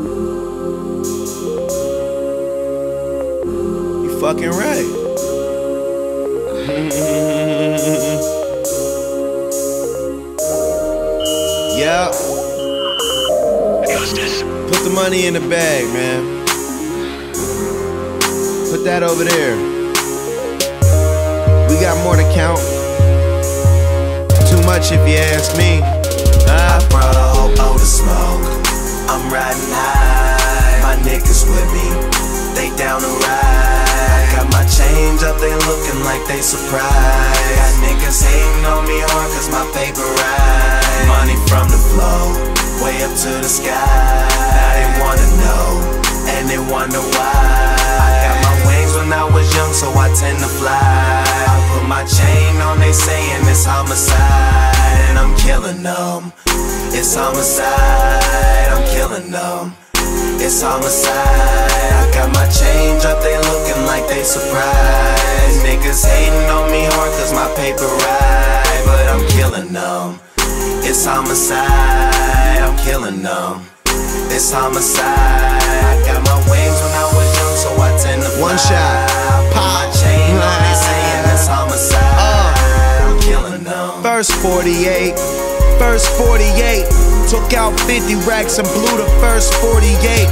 You fucking right. Yeah. Put the money in the bag, man. Put that over there. We got more to count. Too much if you ask me. I brought a whole boat of smoke. I'm riding high. My niggas with me, they down to ride. I got my change up, they looking like they surprised. Got niggas hating on me hard cause my paper right. Money from the flow, way up to the sky. Now they wanna know, and they wonder why. I got my wings when I was young, so I tend to fly. I put my chain on, they saying it's homicide, and I'm killing them. It's homicide, I'm killing them. It's homicide. I got my change up, they looking like they surprised. Niggas hating on me hard cause my paper right, but I'm killing them. It's homicide, I'm killing them. It's homicide. I got my wings when I was young, so I tend to fly. One shot, pop my chain on, they saying it's homicide. I'm killing them. First 48, first 48. Took out 50 racks and blew the first 48.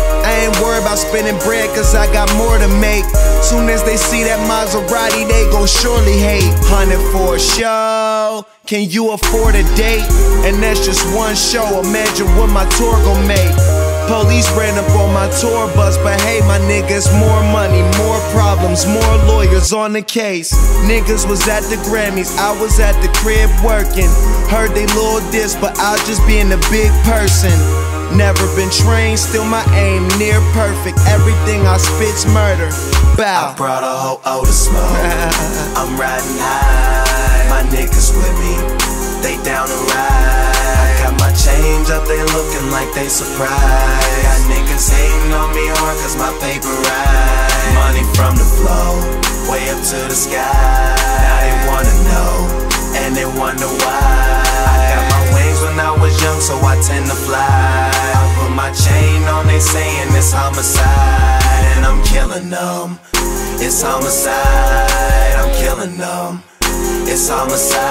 I ain't worried about spending bread cause I got more to make. Soon as they see that Maserati, they gon' surely hate. 100 for a show, can you afford a date? And that's just one show, imagine what my tour gon' make. Police ran up on my tour bus, but hey my niggas, more money, more problems, more lawyers on the case. Niggas was at the Grammys, I was at the crib working. Heard they little diss, but I'll just be in the big person. Never been trained, still my aim near perfect. Everything I spit's murder. Bow. I brought a whole O to smoke. I'm riding high. My niggas with me, they down to ride. I got my change up, they looking like they surprised. Got niggas hating on me hard cause my paper right. Money from the flow, way up to the sky. Now they wanna know, and they wonder why. I got my wings when I was young, so I tend to fly. I put my chain on, they saying it's homicide, and I'm killing them. It's homicide, I'm killing them. It's homicide.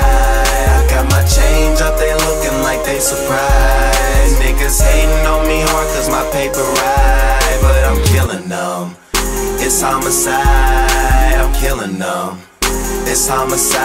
I got my change up, they looking like they surprised. Niggas hating on me hard cause my paper right, but I'm killing them. It's homicide, I'm killing them. It's homicide.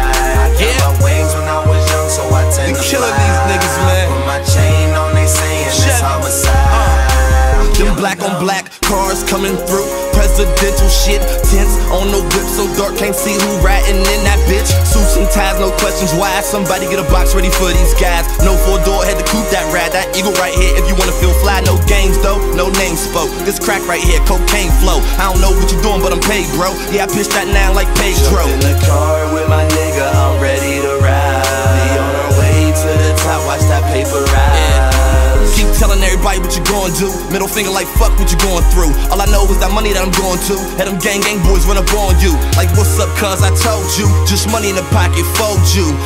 I got my wings when I was young, so I tend to fly. Killing these niggas, man. Put my chain on, they saying it's homicide. Them black on black cars coming through, presidential shit, tents on no whip so dark can't see who riding in that bitch. Suits and ties, no questions why. Somebody get a box ready for these guys. No four-door, had to coupe that ride. That eagle right here if you wanna feel fly. No games though, no name spoke. This crack right here, cocaine flow. I don't know what you doing, but I'm paid, bro. Yeah, I pitch that now like Pedro. Jump in the car with my nigga, I'm ready to ride. We on our way to the top, watch that paper ride. Keep telling everybody what you gon' do. Middle finger like fuck what you going through. All I know is that money that I'm going to. Had them gang boys run up on you. Like what's up cuz I told you. Just money in the pocket, fold you.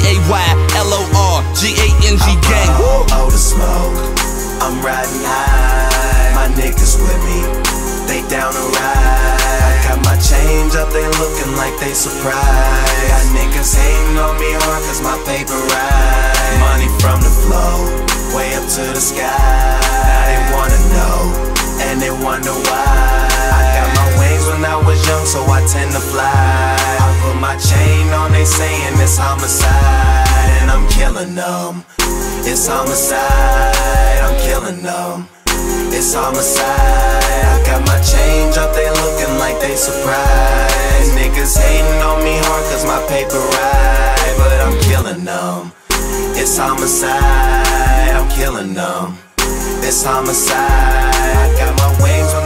TAYLORGANG gang. Oh, the smoke, I'm riding high. My niggas with me, they down to ride. I got my change up, they looking like they surprised. Got niggas hating on me hard cause my paper right. Money from the flow, way up to the sky. Now they wanna know, and they wonder why. I got my wings when I was young, so I tend to fly. I put my chain on, they saying it's homicide, and I'm killing them. It's homicide, I'm killing them. It's homicide. I got my change up, they looking like they surprised. Niggas hating on me hard cause my paper right, but I'm killing them. It's homicide, I'm killing them. It's homicide. I got my wings when